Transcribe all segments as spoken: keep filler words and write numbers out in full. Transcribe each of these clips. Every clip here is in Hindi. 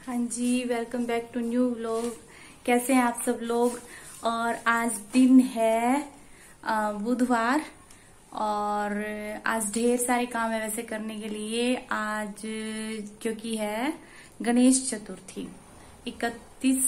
हाँ जी, welcome back to new vlog. कैसे हैं आप सब लोग। और आज दिन है अ, बुधवार और आज ढेर सारे काम है वैसे करने के लिए। आज क्योंकि है गणेश चतुर्थी इकतीस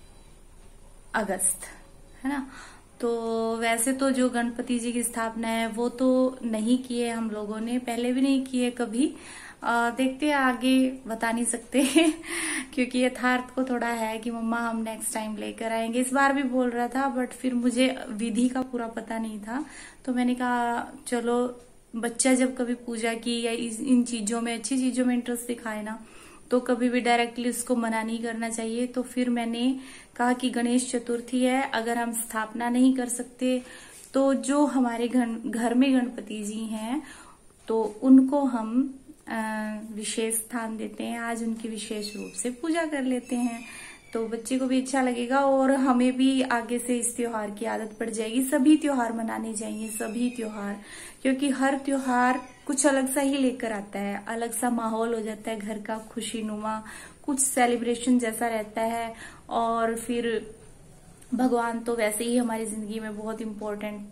अगस्त, है ना। तो वैसे तो जो गणपति जी की स्थापना है वो तो नहीं की है हम लोगों ने, पहले भी नहीं की है कभी। आ, देखते हैं आगे, बता नहीं सकते क्योंकि यथार्थ को थोड़ा है कि मम्मा हम नेक्स्ट टाइम लेकर आएंगे। इस बार भी बोल रहा था बट फिर मुझे विधि का पूरा पता नहीं था, तो मैंने कहा चलो बच्चा जब कभी पूजा की या इस, इन चीजों में अच्छी चीजों में इंटरेस्ट दिखाए ना, तो कभी भी डायरेक्टली उसको मना नहीं करना चाहिए। तो फिर मैंने कहा कि गणेश चतुर्थी है, अगर हम स्थापना नहीं कर सकते तो जो हमारे घर घर में गणपति जी हैं तो उनको हम विशेष स्थान देते हैं। आज उनकी विशेष रूप से पूजा कर लेते हैं, तो बच्चे को भी अच्छा लगेगा और हमें भी आगे से इस त्योहार की आदत पड़ जाएगी। सभी त्योहार मनाने चाहिए, सभी त्योहार, क्योंकि हर त्योहार कुछ अलग सा ही लेकर आता है, अलग सा माहौल हो जाता है घर का, खुशी नुमा कुछ सेलिब्रेशन जैसा रहता है। और फिर भगवान तो वैसे ही हमारी जिंदगी में बहुत इम्पोर्टेंट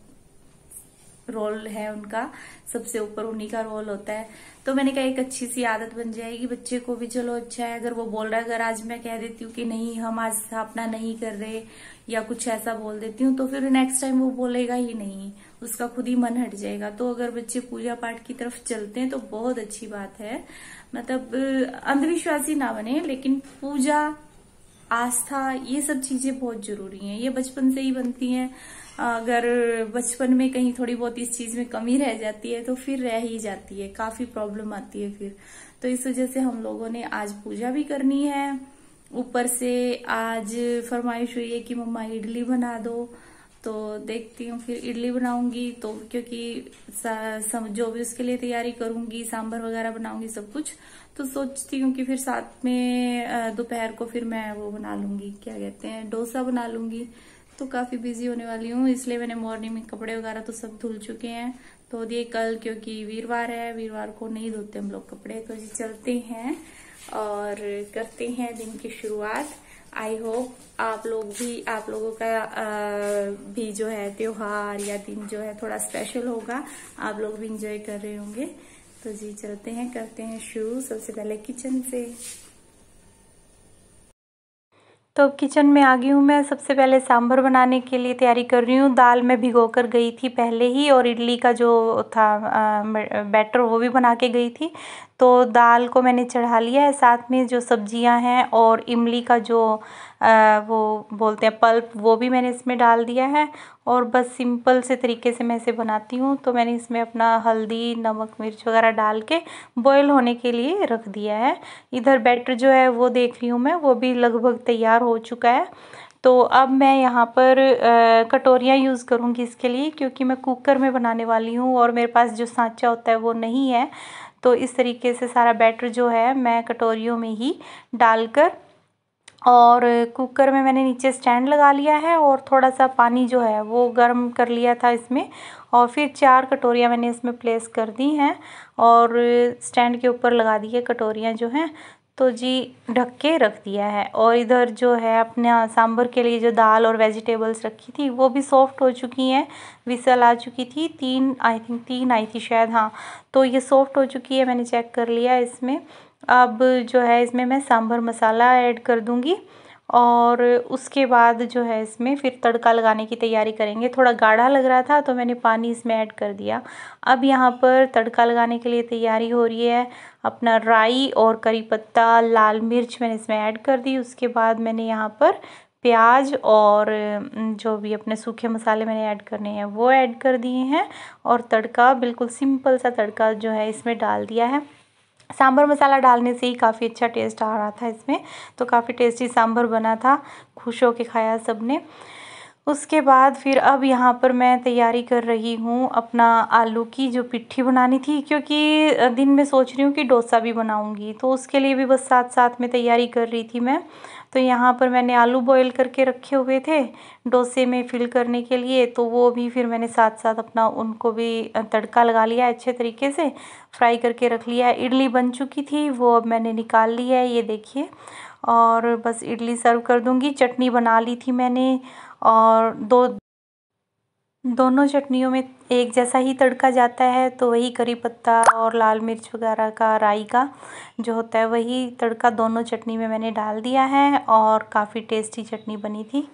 रोल है, उनका सबसे ऊपर उन्हीं का रोल होता है। तो मैंने कहा एक अच्छी सी आदत बन जाएगी बच्चे को भी, चलो अच्छा है। अगर वो बोल रहा है, अगर आज मैं कह देती हूँ कि नहीं हम आज स्थापना नहीं कर रहे या कुछ ऐसा बोल देती हूँ तो फिर नेक्स्ट टाइम वो बोलेगा ही नहीं, उसका खुद ही मन हट जाएगा। तो अगर बच्चे पूजा पाठ की तरफ चलते हैं तो बहुत अच्छी बात है। मतलब अंधविश्वासी ना बने, लेकिन पूजा आस्था ये सब चीजें बहुत जरूरी हैं, ये बचपन से ही बनती हैं। अगर बचपन में कहीं थोड़ी बहुत इस चीज में कमी रह जाती है तो फिर रह ही जाती है, काफी प्रॉब्लम आती है फिर। तो इस वजह से हम लोगों ने आज पूजा भी करनी है। ऊपर से आज फरमाइश हुई है कि मम्मा इडली बना दो, तो देखती हूँ फिर इडली बनाऊंगी। तो क्योंकि जो भी उसके लिए तैयारी करूंगी, सांभर वगैरह बनाऊंगी सब कुछ, तो सोचती हूँ कि फिर साथ में दोपहर को फिर मैं वो बना लूंगी, क्या कहते हैं, डोसा बना लूंगी। तो काफी बिजी होने वाली हूँ, इसलिए मैंने मॉर्निंग में कपड़े वगैरह तो सब धुल चुके हैं, धो दिए कल, क्योंकि वीरवार है, वीरवार को नहीं धोते हम लोग कपड़े। तो जी चलते हैं और करते हैं दिन की शुरुआत। आई होप आप लोग भी, आप लोगों का आ, भी जो है त्योहार या दिन जो है थोड़ा स्पेशल होगा, आप लोग भी इंजॉय कर रहे होंगे। तो जी चलते हैं, करते हैं शुरू। सबसे पहले किचन से। तो किचन में आ गई हूँ मैं। सबसे पहले सांभर बनाने के लिए तैयारी कर रही हूँ। दाल मैं भिगो कर गई थी पहले ही, और इडली का जो था बैटर वो भी बना के गई थी। तो दाल को मैंने चढ़ा लिया है, साथ में जो सब्जियां हैं और इमली का जो आ, वो बोलते हैं पल्प, वो भी मैंने इसमें डाल दिया है। और बस सिंपल से तरीके से मैं इसे बनाती हूँ। तो मैंने इसमें अपना हल्दी नमक मिर्च वगैरह डाल के बॉईल होने के लिए रख दिया है। इधर बैटर जो है वो देख रही हूँ मैं, वो भी लगभग तैयार हो चुका है। तो अब मैं यहाँ पर कटोरियाँ यूज़ करूँगी इसके लिए, क्योंकि मैं कुकर में बनाने वाली हूँ और मेरे पास जो सांचा होता है वो नहीं है। तो इस तरीके से सारा बैटर जो है मैं कटोरियों में ही डालकर, और कुकर में मैंने नीचे स्टैंड लगा लिया है और थोड़ा सा पानी जो है वो गर्म कर लिया था इसमें, और फिर चार कटोरियाँ मैंने इसमें प्लेस कर दी हैं और स्टैंड के ऊपर लगा दी है कटोरियाँ जो हैं। तो जी ढक के रख दिया है। और इधर जो है अपना सांभर के लिए जो दाल और वेजिटेबल्स रखी थी वो भी सॉफ्ट हो चुकी हैं, विसल आ चुकी थी, तीन आई थिंक तीन आई थी शायद, हाँ। तो ये सॉफ्ट हो चुकी है, मैंने चेक कर लिया इसमें। अब जो है इसमें मैं सांभर मसाला ऐड कर दूंगी और उसके बाद जो है इसमें फिर तड़का लगाने की तैयारी करेंगे। थोड़ा गाढ़ा लग रहा था तो मैंने पानी इसमें ऐड कर दिया। अब यहाँ पर तड़का लगाने के लिए तैयारी हो रही है। अपना राई और करी पत्ता, लाल मिर्च मैंने इसमें ऐड कर दी। उसके बाद मैंने यहाँ पर प्याज और जो भी अपने सूखे मसाले मैंने ऐड करने हैं वो ऐड कर दिए हैं, और तड़का बिल्कुल सिंपल सा तड़का जो है इसमें डाल दिया है। सांभर मसाला डालने से ही काफ़ी अच्छा टेस्ट आ रहा था इसमें, तो काफ़ी टेस्टी सांभर बना था, खुश होके खाया सबने। उसके बाद फिर अब यहाँ पर मैं तैयारी कर रही हूँ अपना आलू की जो पिट्ठी बनानी थी, क्योंकि दिन में सोच रही हूँ कि डोसा भी बनाऊँगी, तो उसके लिए भी बस साथ साथ में तैयारी कर रही थी मैं। तो यहाँ पर मैंने आलू बॉईल करके रखे हुए थे डोसे में फिल करने के लिए, तो वो भी फिर मैंने साथ साथ अपना उनको भी तड़का लगा लिया अच्छे तरीके से, फ्राई करके रख लिया है। इडली बन चुकी थी, वो अब मैंने निकाल ली है, ये देखिए। और बस इडली सर्व कर दूंगी। चटनी बना ली थी मैंने, और दो दोनों चटनियों में एक जैसा ही तड़का जाता है, तो वही करी पत्ता और लाल मिर्च वगैरह का, राई का जो होता है, वही तड़का दोनों चटनी में मैंने डाल दिया है और काफ़ी टेस्टी चटनी बनी थी।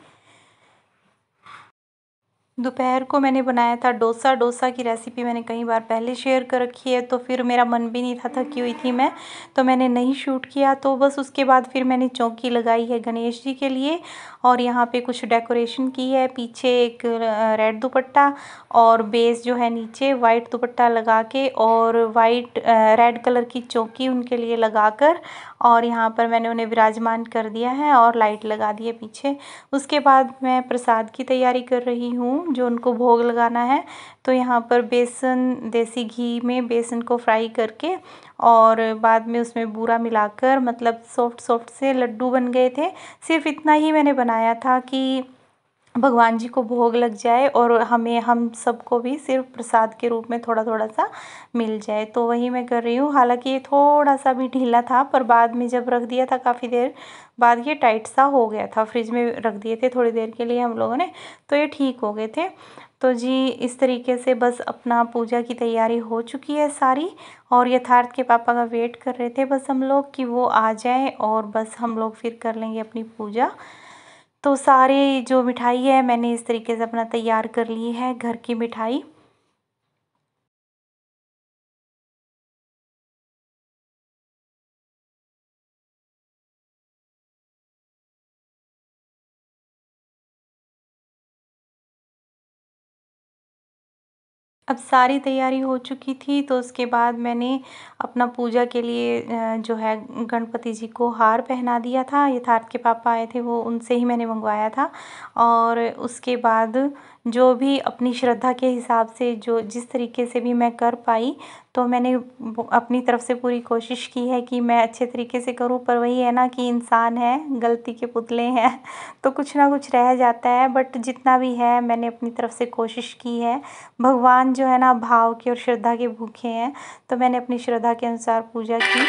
दोपहर को मैंने बनाया था डोसा। डोसा की रेसिपी मैंने कई बार पहले शेयर कर रखी है, तो फिर मेरा मन भी नहीं था, थकी हुई थी मैं, तो मैंने नहीं शूट किया। तो बस उसके बाद फिर मैंने चौकी लगाई है गणेश जी के लिए, और यहाँ पे कुछ डेकोरेशन की है। पीछे एक रेड दुपट्टा और बेस जो है नीचे वाइट दुपट्टा लगा के, और वाइट रेड कलर की चौकी उनके लिए लगाकर, और यहाँ पर मैंने उन्हें विराजमान कर दिया है और लाइट लगा दी है पीछे। उसके बाद मैं प्रसाद की तैयारी कर रही हूँ, जो उनको भोग लगाना है। तो यहाँ पर बेसन, देसी घी में बेसन को फ्राई करके और बाद में उसमें बूरा मिलाकर, मतलब सॉफ्ट सॉफ्ट से लड्डू बन गए थे। सिर्फ इतना ही मैंने बनाया था कि भगवान जी को भोग लग जाए और हमें, हम सबको भी सिर्फ प्रसाद के रूप में थोड़ा थोड़ा सा मिल जाए। तो वही मैं कर रही हूँ। हालांकि ये थोड़ा सा भी ढीला था, पर बाद में जब रख दिया था काफ़ी देर बाद, ये टाइट सा हो गया था। फ्रिज में रख दिए थे थोड़ी देर के लिए हम लोगों ने, तो ये ठीक हो गए थे। तो जी इस तरीके से बस अपना पूजा की तैयारी हो चुकी है सारी, और यथार्थ के पापा का वेट कर रहे थे बस हम लोग कि वो आ जाए, और बस हम लोग फिर कर लेंगे अपनी पूजा। तो सारे जो मिठाई है मैंने इस तरीके से अपना तैयार कर ली है, घर की मिठाई। अब सारी तैयारी हो चुकी थी, तो उसके बाद मैंने अपना पूजा के लिए जो है गणपति जी को हार पहना दिया था। यथार्थ के पापा आए थे, वो उनसे ही मैंने मंगवाया था। और उसके बाद जो भी अपनी श्रद्धा के हिसाब से, जो जिस तरीके से भी मैं कर पाई, तो मैंने अपनी तरफ से पूरी कोशिश की है कि मैं अच्छे तरीके से करूं। पर वही है ना कि इंसान है, गलती के पुतले हैं, तो कुछ ना कुछ रह जाता है। बट जितना भी है मैंने अपनी तरफ से कोशिश की है। भगवान जो है ना भाव के और श्रद्धा के भूखे हैं, तो मैंने अपनी श्रद्धा के अनुसार पूजा की।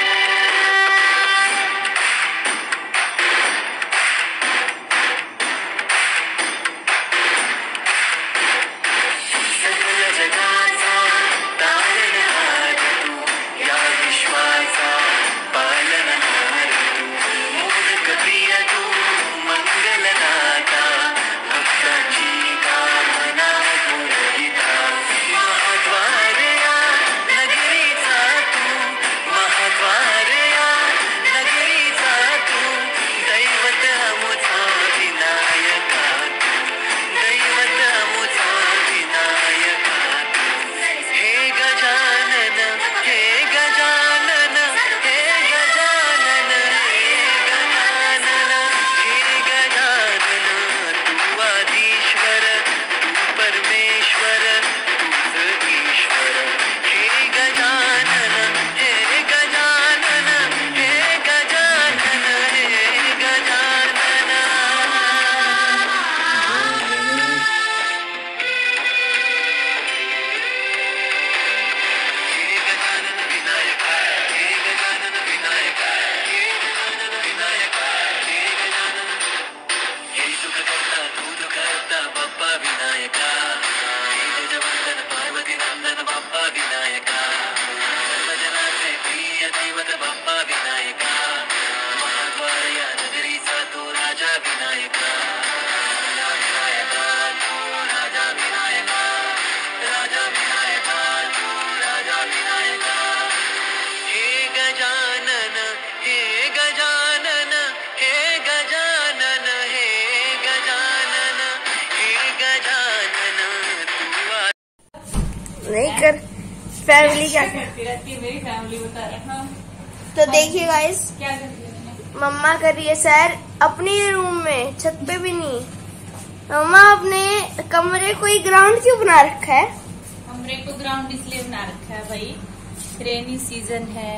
नहीं कर फैमिली क्या करती रहती है मेरी फैमिली, बता रहा हूँ। तो देखिए गाइस, क्या करती है मम्मा कर रही है सैर अपने रूम में, छत पे भी नहीं। मम्मा अपने कमरे को ही ग्राउंड क्यों बना रखा है? कमरे को ग्राउंड इसलिए बना रखा है भाई, रेनी सीजन है,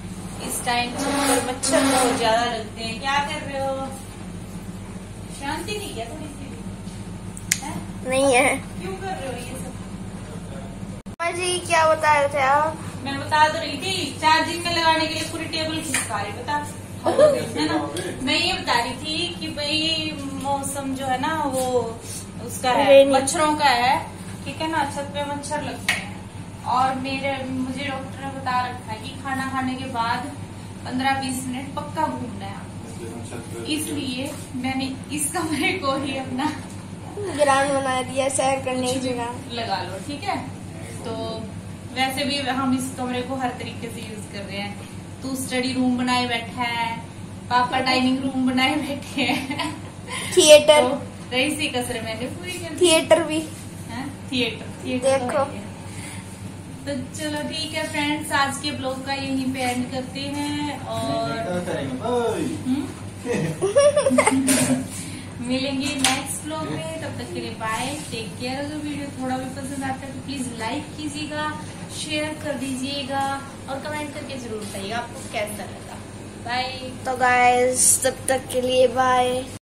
इस टाइम पर मच्छर बहुत ज्यादा लगते हैं। क्या कर रहे हो? शांति नहीं है थोड़ी सी? नहीं है। क्यों कर रहे हो ये सब? जी क्या बता रहे थे आप? मैं बता तो रही थी, चार्जिंग में लगाने के लिए पूरी टेबल खिसका रही। बता है ना। मैं ये बता रही थी कि भाई मौसम जो है ना वो उसका है, मच्छरों का है, ठीक है ना। छत पे मच्छर लगते हैं और मेरे मुझे डॉक्टर ने बता रखा है कि खाना खाने के बाद पंद्रह बीस मिनट पक्का घूमना है आपको। इसलिए मैंने इस कमरे को ही अपना ग्राउंड बना दिया, सैर करने की जगह लगा लो, ठीक है। तो वैसे भी हम इस कमरे को हर तरीके से यूज कर रहे हैं। तू स्टडी रूम बनाए बैठा है, पापा डाइनिंग रूम बनाए बैठे हैं, थिएटर तो रही सी कसर मैंने पूरी कर दी। थिएटर भी है? थिएटर थिएटर देखो। तो चलो ठीक है फ्रेंड्स, आज के ब्लॉग का यहीं पे एंड करते हैं और मिलेंगे नेक्स्ट ब्लॉग में। तब तक के लिए बाय, टेक केयर। अगर वीडियो थोड़ा भी पसंद आता है तो प्लीज लाइक कीजिएगा, शेयर कर दीजिएगा और कमेंट करके जरूर बताइएगा आपको कैसा लगा। बाय। तो गाइस तब तक के लिए बाय।